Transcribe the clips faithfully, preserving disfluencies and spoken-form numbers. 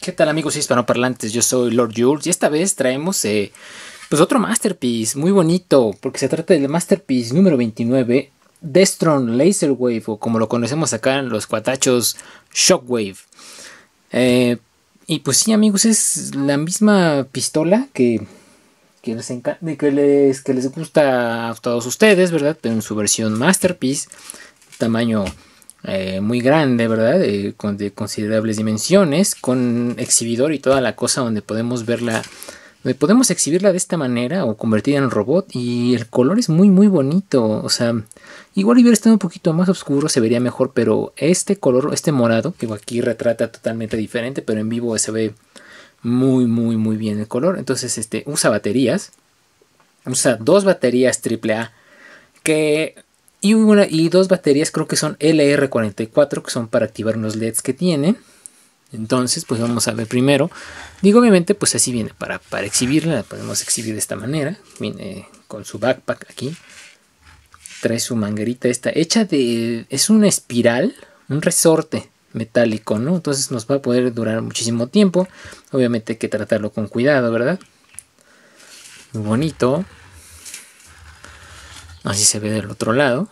¿Qué tal, amigos hispanoparlantes? Yo soy Lord Jules y esta vez traemos eh, pues otro Masterpiece muy bonito, porque se trata del Masterpiece número veintinueve, Destron Laser Wave, o como lo conocemos acá en los cuatachos, Shockwave. Eh, y pues sí, amigos, es la misma pistola que, que, les que, les, que les gusta a todos ustedes, ¿verdad? Pero en su versión Masterpiece, tamaño Eh, muy grande, ¿verdad? Eh, con de considerables dimensiones, con exhibidor y toda la cosa, donde podemos verla, donde podemos exhibirla de esta manera o convertirla en robot. Y el color es muy muy bonito, o sea, igual hubiera estado un poquito más oscuro, se vería mejor, pero este color, este morado, que aquí retrata totalmente diferente, pero en vivo se ve muy muy muy bien el color. Entonces este usa baterías, usa dos baterías triple A que Y, una, y dos baterías, creo que son L R cuarenta y cuatro, que son para activar unos L E Ds que tiene. Entonces, pues vamos a ver primero. Digo, obviamente, pues así viene para, para exhibirla. La podemos exhibir de esta manera. Viene con su backpack aquí. Trae su manguerita esta, hecha de... Es una espiral, un resorte metálico, ¿no? Entonces nos va a poder durar muchísimo tiempo. Obviamente hay que tratarlo con cuidado, ¿verdad? Muy bonito. Así se ve del otro lado.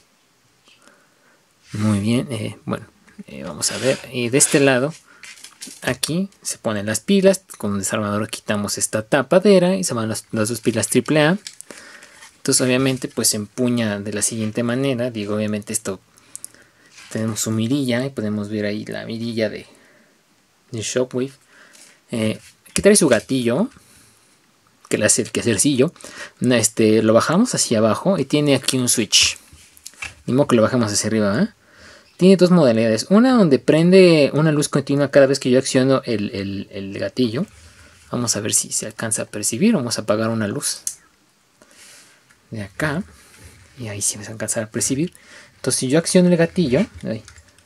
Muy bien. Eh, bueno, eh, vamos a ver. Y de este lado, aquí se ponen las pilas. Con un desarmador quitamos esta tapadera y se van las, las dos pilas triple A. Entonces, obviamente, pues se empuña de la siguiente manera. Digo, obviamente, esto tenemos su mirilla y podemos ver ahí la mirilla de, de Shockwave. Eh, aquí trae su gatillo, que le hace el quehacercillo. Este, lo bajamos hacia abajo y tiene aquí un switch. Ni modo que lo bajamos hacia arriba, ¿eh? Tiene dos modalidades. Una donde prende una luz continua cada vez que yo acciono el, el, el gatillo. Vamos a ver si se alcanza a percibir. Vamos a apagar una luz de acá. Y ahí sí se va a alcanzar a percibir. Entonces si yo acciono el gatillo, ahí,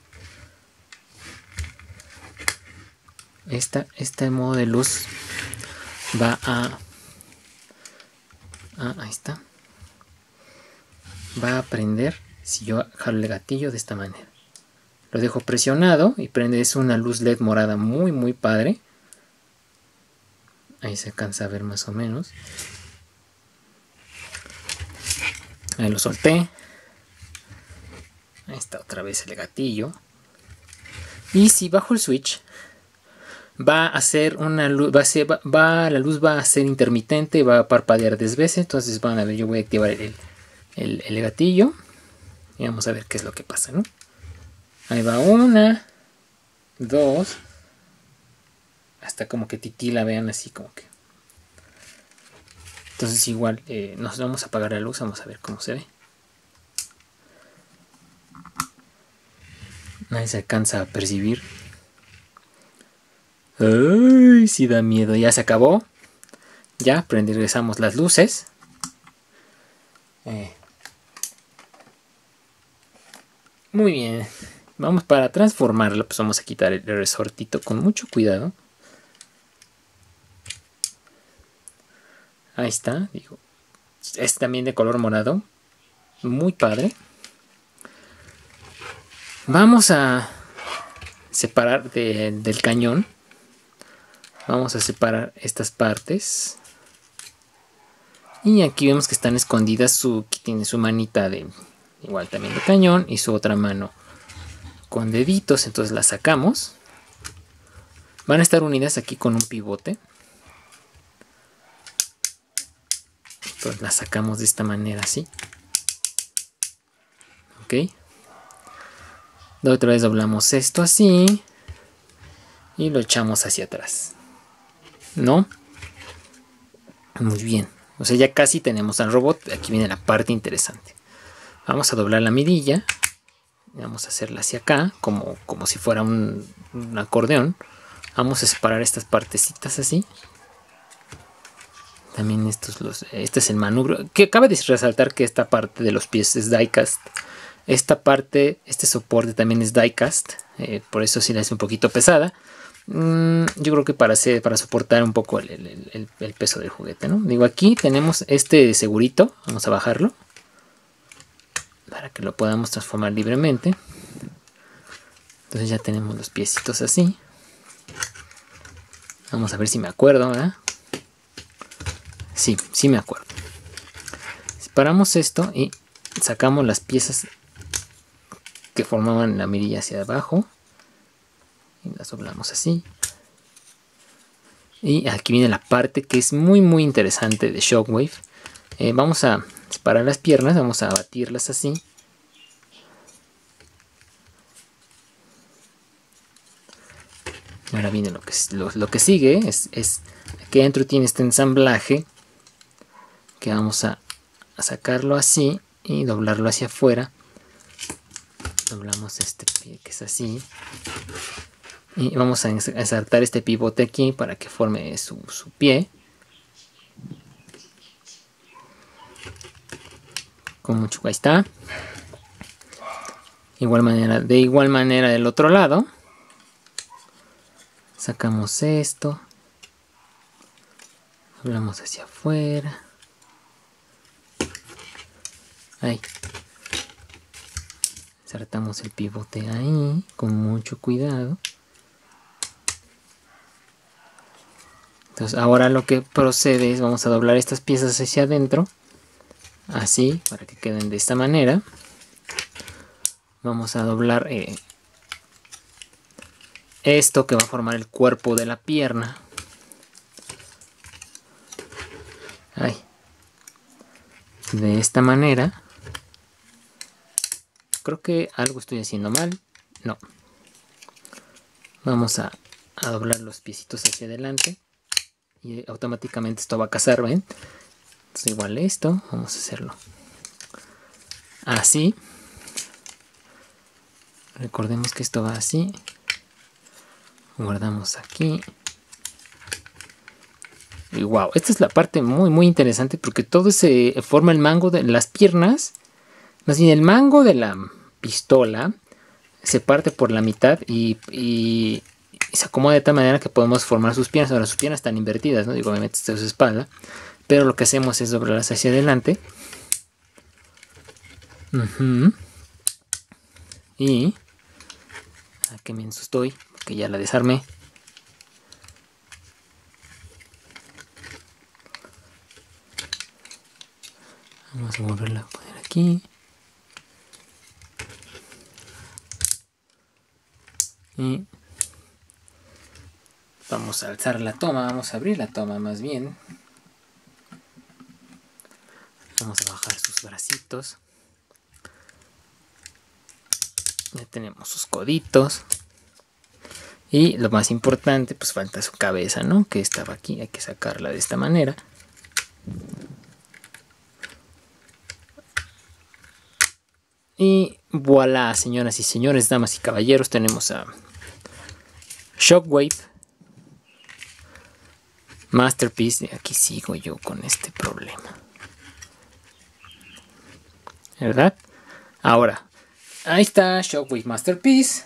esta, este modo de luz va a... Ah, ahí está. Va a prender si yo jalo el gatillo de esta manera. Lo dejo presionado y prende. Es una luz L E D morada muy muy padre. Ahí se alcanza a ver más o menos. Ahí lo solté. Ahí está otra vez el gatillo. Y si bajo el switch, va a hacer una luz, va a ser, va, va, la luz va a ser intermitente, va a parpadear diez veces. Entonces van a ver, yo voy a activar el, el, el gatillo y vamos a ver qué es lo que pasa, ¿no? Ahí va una, dos, hasta como que titila, vean, así como que. Entonces igual eh, nos vamos a apagar la luz, vamos a ver cómo se ve. Ahí se alcanza a percibir. Ay, sí da miedo. Ya se acabó. Ya, regresamos las luces. Eh. Muy bien. Vamos para transformarlo. Pues vamos a quitar el resortito con mucho cuidado. Ahí está. Digo, es también de color morado. Muy padre. Vamos a separar de, del cañón. Vamos a separar estas partes. Y aquí vemos que están escondidas. Su, que tiene su manita de igual también de cañón. Y su otra mano con deditos. Entonces las sacamos. Van a estar unidas aquí con un pivote. Entonces las sacamos de esta manera así. Ok. De otra vez doblamos esto así. Y lo echamos hacia atrás. ¿No? Muy bien. O sea, ya casi tenemos al robot. Aquí viene la parte interesante. Vamos a doblar la mirilla. Vamos a hacerla hacia acá. Como, como si fuera un, un acordeón. Vamos a separar estas partecitas así. También estos los, este es el manubrio. Que cabe de resaltar que esta parte de los pies es diecast. Esta parte, este soporte también es diecast. Eh, por eso sí la hace un poquito pesada. Yo creo que para, hacer, para soportar un poco el, el, el, el peso del juguete, ¿no? Digo, aquí tenemos este segurito. Vamos a bajarlo para que lo podamos transformar libremente. Entonces ya tenemos los piecitos así. Vamos a ver si me acuerdo, ¿verdad? Sí, sí me acuerdo. Separamos esto y sacamos las piezas que formaban la mirilla hacia abajo. Y las doblamos así. Y aquí viene la parte que es muy muy interesante de Shockwave. Eh, vamos a separar las piernas, vamos a batirlas así. Ahora viene lo que, lo, lo que sigue, es, es aquí adentro tiene este ensamblaje que vamos a, a sacarlo así y doblarlo hacia afuera. Doblamos este pie que es así y vamos a insertar este pivote aquí para que forme su, su pie. Con mucho, ahí está. Igual manera, de igual manera del otro lado. Sacamos esto. Doblamos hacia afuera. Ahí. Insertamos el pivote ahí con mucho cuidado. Entonces ahora lo que procede es vamos a doblar estas piezas hacia adentro. Así, para que queden de esta manera. Vamos a doblar eh, esto que va a formar el cuerpo de la pierna. Ahí. De esta manera. Creo que algo estoy haciendo mal. No. Vamos a, a doblar los piecitos hacia adelante. Y automáticamente esto va a casar, ¿ven? Entonces igual esto. Vamos a hacerlo así. Recordemos que esto va así. Guardamos aquí. Y wow, esta es la parte muy muy interesante porque todo se forma el mango de las piernas. Más bien el mango de la pistola se parte por la mitad y, y, y se acomoda de tal manera que podemos formar sus piernas. Ahora sus piernas están invertidas, ¿no? Digo, obviamente esta es su espalda. Pero lo que hacemos es doblarlas hacia adelante. Uh-huh. Y... ¿a qué menso estoy? Porque ya la desarmé. Vamos a volverla a poner aquí. Y vamos a alzar la toma, vamos a abrir la toma más bien. Vamos a bajar sus bracitos. Ya tenemos sus coditos. Y lo más importante, pues falta su cabeza, ¿no? Que estaba aquí, hay que sacarla de esta manera. Y voilà, señoras y señores, damas y caballeros, tenemos a Shockwave Masterpiece. Aquí sigo yo con este problema, ¿verdad? Ahora, ahí está Shockwave Masterpiece.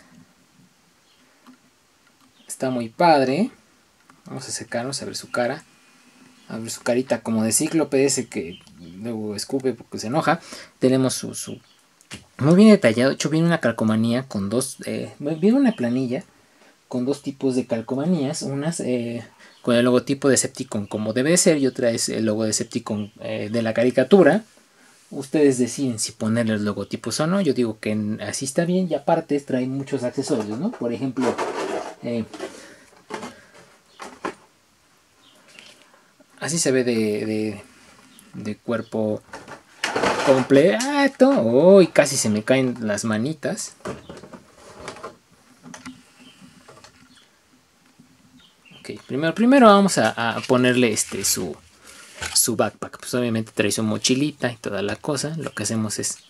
Está muy padre. Vamos a acercarnos a ver su cara. A ver su carita como de cíclope, ese que luego escupe porque se enoja. Tenemos su... su muy bien detallado. De hecho, viene una calcomanía con dos... Eh, viene una planilla con dos tipos de calcomanías. Unas eh, con el logotipo de Decepticon como debe ser. Y otra es el logo de Decepticon eh, de la caricatura. Ustedes deciden si ponerle los logotipos o no. Yo digo que en, así está bien. Y aparte trae muchos accesorios, ¿no? Por ejemplo... Eh, así se ve de, de, de cuerpo completo. Uy, casi se me caen las manitas. Ok, primero, primero vamos a, a ponerle este su, su backpack. Pues obviamente trae su mochilita y toda la cosa. Lo que hacemos es...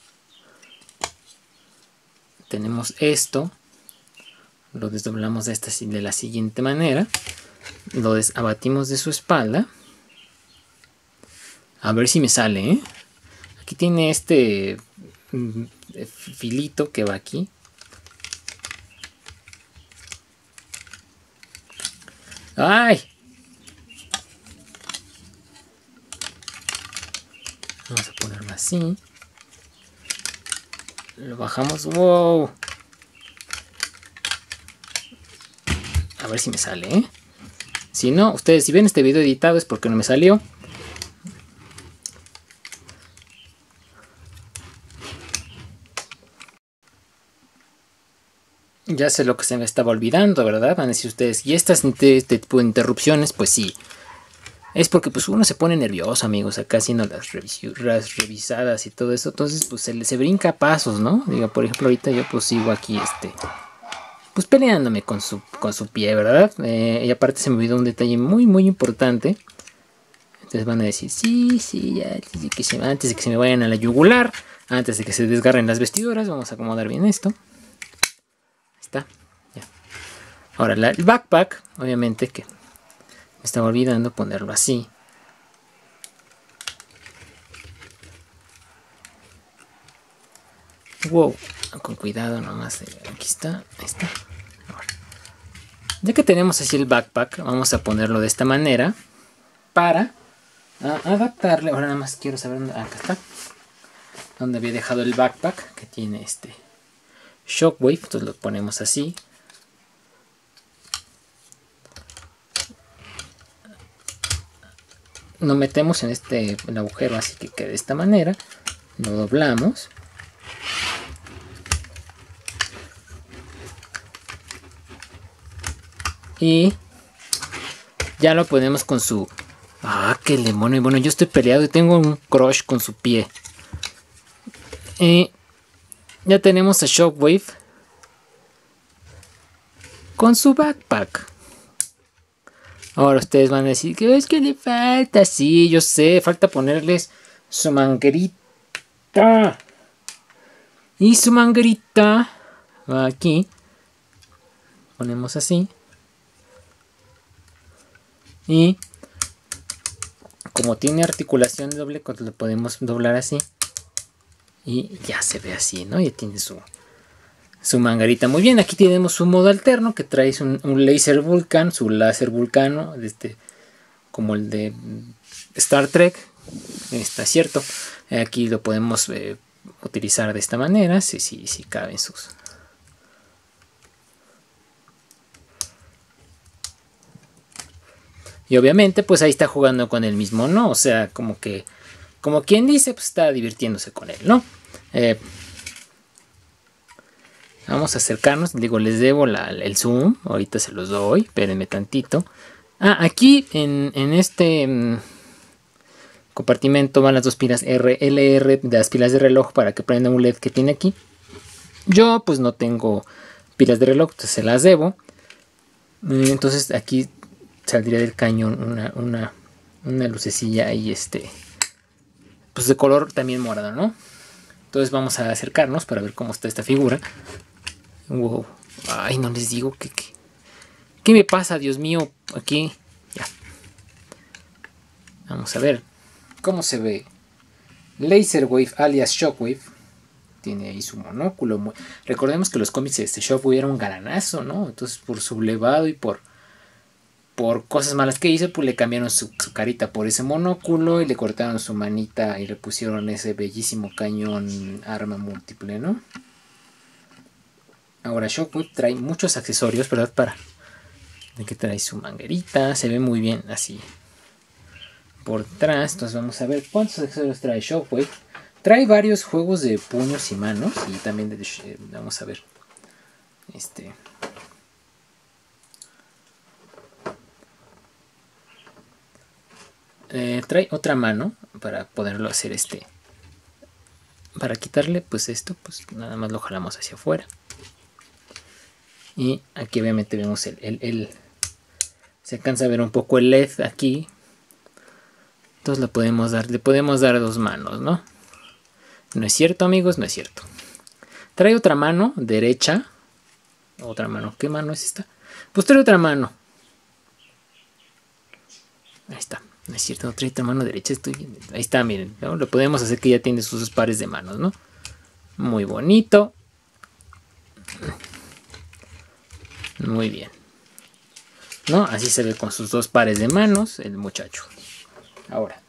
tenemos esto. Lo desdoblamos de, esta, de la siguiente manera. Lo abatimos de su espalda. A ver si me sale, ¿eh? Aquí tiene este filito que va aquí. ¡Ay! Vamos a ponerlo así. Lo bajamos. ¡Wow! A ver si me sale, ¿eh? Si no, ustedes si ven este video editado es porque no me salió. Ya sé lo que se me estaba olvidando, ¿verdad? Van a decir ustedes, ¿y estas este tipo de interrupciones? Pues sí. Es porque pues uno se pone nervioso, amigos, acá haciendo las, las revisadas y todo eso. Entonces pues se, se brinca pasos, ¿no? Digo, por ejemplo, ahorita yo pues sigo aquí, este... pues peleándome con su, con su pie, ¿verdad? Eh, y aparte se me olvidó un detalle muy, muy importante. Entonces van a decir, sí, sí, ya, antes de que se, antes de que se me vayan a la yugular, antes de que se desgarren las vestiduras, vamos a acomodar bien esto. Está, ya. Ahora la, el backpack, obviamente que me estaba olvidando ponerlo así. Wow, con cuidado nomás. Aquí está, ahí está. Ahora, ya que tenemos así el backpack, vamos a ponerlo de esta manera para a, adaptarle. Ahora nada más quiero saber dónde, acá está, donde había dejado el backpack que tiene este Shockwave. Entonces lo ponemos así. Nos metemos en este el agujero así que quede de esta manera. Lo doblamos. Y ya lo ponemos con su... Ah, qué demonio. Y bueno, yo estoy peleado y tengo un crush con su pie. Y ya tenemos a Shockwave con su backpack. Ahora ustedes van a decir que es que le falta. Sí, yo sé, falta ponerles su manguerita. Y su manguerita va aquí. Ponemos así. Y como tiene articulación doble, lo podemos doblar así. Y ya se ve así, ¿no? Ya tiene su, su manguerita. Muy bien, aquí tenemos un modo alterno que trae un, un laser vulcan, su láser vulcano, este, como el de Star Trek. Está cierto. Aquí lo podemos eh, utilizar de esta manera, si, si, si caben sus... Y obviamente pues ahí está jugando con el mismo, ¿no? O sea, como que, como quien dice, pues está divirtiéndose con él, ¿no? Eh, vamos a acercarnos, digo, les debo la, el zoom, ahorita se los doy, espérenme tantito. Ah, aquí en, en este mmm, compartimento van las dos pilas R L R de las pilas de reloj para que prenda un L E D que tiene aquí. Yo pues no tengo pilas de reloj, entonces se las debo. Entonces aquí saldría del cañón una, una, una lucecilla ahí, este, pues de color también morado, ¿no? Entonces vamos a acercarnos para ver cómo está esta figura. Wow. Ay, no les digo que, que ¿qué me pasa, Dios mío? Aquí, ya. Vamos a ver cómo se ve. Laserwave alias Shockwave. Tiene ahí su monóculo. Recordemos que los cómics de este Shockwave era un galanazo, ¿no? Entonces por sublevado y por por cosas malas que hizo, pues le cambiaron su, su carita por ese monóculo y le cortaron su manita y le pusieron ese bellísimo cañón arma múltiple, ¿no? Ahora Shockwave trae muchos accesorios, ¿verdad? Para que trae su manguerita, se ve muy bien así por atrás. Entonces vamos a ver cuántos accesorios trae Shockwave. Trae varios juegos de puños y manos y también de, de vamos a ver este Eh, trae otra mano para poderlo hacer este. Para quitarle pues esto, pues nada más lo jalamos hacia afuera. Y aquí obviamente vemos el, el, el se alcanza a ver un poco el L E D aquí. Entonces le podemos dar, le podemos dar dos manos, ¿no? No es cierto, amigos, no es cierto. Trae otra mano derecha. Otra mano, ¿qué mano es esta? Pues trae otra mano. Ahí está. No es cierto, no trae otra mano derecha. Estoy bien. Ahí está, miren, ¿no? Lo podemos hacer que ya tiene sus dos pares de manos, ¿no? Muy bonito. Muy bien. ¿No? Así se ve con sus dos pares de manos el muchacho. Ahora,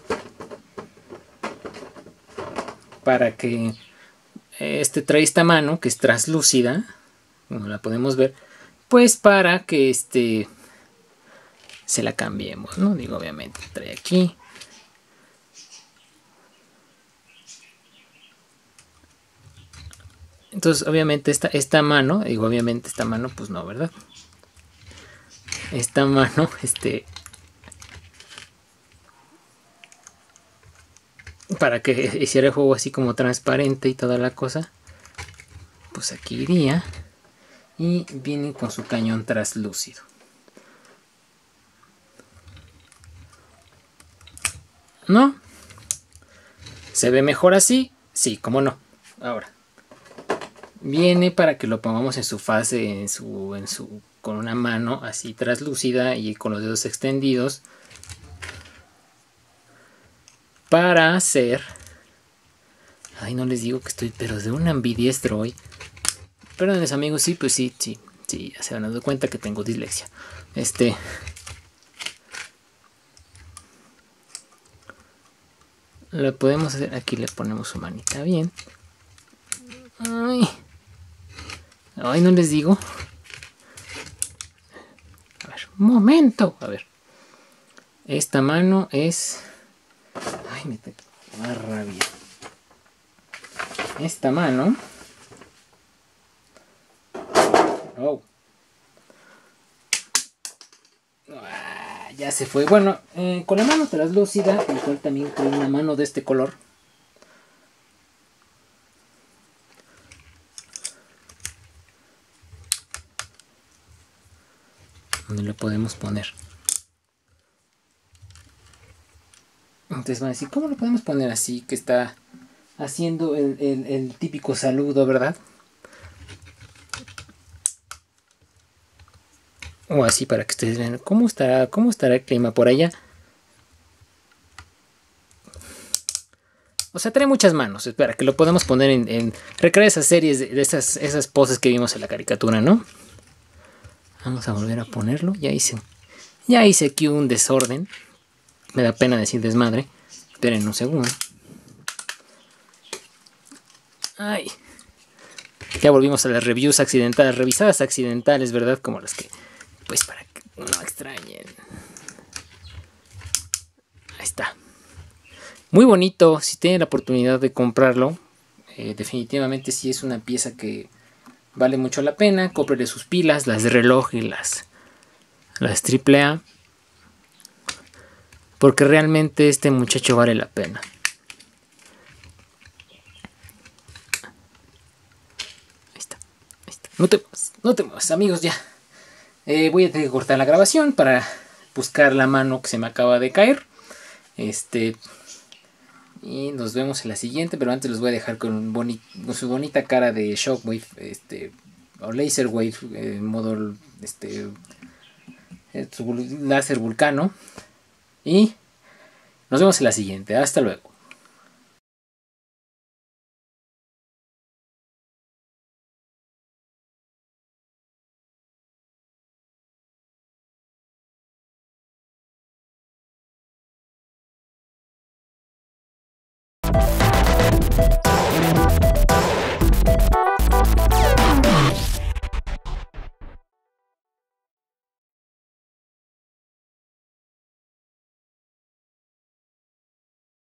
para que este trae esta mano que es translúcida, como la podemos ver, pues para que este se la cambiemos, ¿no? Digo, obviamente trae aquí. Entonces, obviamente, esta, esta mano, digo, obviamente, esta mano, pues no, ¿verdad? Esta mano, este... para que hiciera el juego así como transparente y toda la cosa, pues aquí iría. Y viene con su cañón traslúcido. ¿No? ¿Se ve mejor así? Sí, cómo no. Ahora. Viene para que lo pongamos en su fase, en su, en su, con una mano así traslúcida y con los dedos extendidos. Para hacer... Ay, no les digo que estoy, pero de un ambidiestro hoy. Perdónenles, amigos, sí, pues sí, sí, sí, ya se van dado cuenta que tengo dislexia. Este... Lo podemos hacer, aquí le ponemos su manita bien. Ay, ay, no les digo. A ver, un momento, a ver. Esta mano es... Ay, me tengo más rabia. Esta mano... Oh. Ah, ya se fue. Bueno, eh, con la mano traslúcida, el cual también trae una mano de este color. Donde lo podemos poner. Entonces van a decir, ¿cómo lo podemos poner así? Que está haciendo el, el, el típico saludo, ¿verdad? O así para que ustedes vean cómo estará, cómo estará el clima por allá. O sea, trae muchas manos. Espera, que lo podemos poner en... en recrear esas series, de, de esas, esas poses que vimos en la caricatura, ¿no? Vamos a volver a ponerlo. Ya hice, ya hice aquí un desorden. Me da pena decir desmadre. Esperen un segundo. Ay. Ya volvimos a las reviews accidentales, revisadas accidentales, ¿verdad? Como las que... Pues para que no extrañen. Ahí está. Muy bonito. Si tienen la oportunidad de comprarlo. Eh, definitivamente sí es una pieza que vale mucho la pena. Cómprele sus pilas, las de reloj y las, las triple A. Porque realmente este muchacho vale la pena. Ahí está. Ahí está. No te muevas, no te muevas, amigos, ya. Eh, voy a tener que cortar la grabación para buscar la mano que se me acaba de caer. Este... Y nos vemos en la siguiente, pero antes los voy a dejar con, un boni con su bonita cara de Shockwave, este, o Laser Wave, en modo, este, su láser vulcano. Y nos vemos en la siguiente. Hasta luego.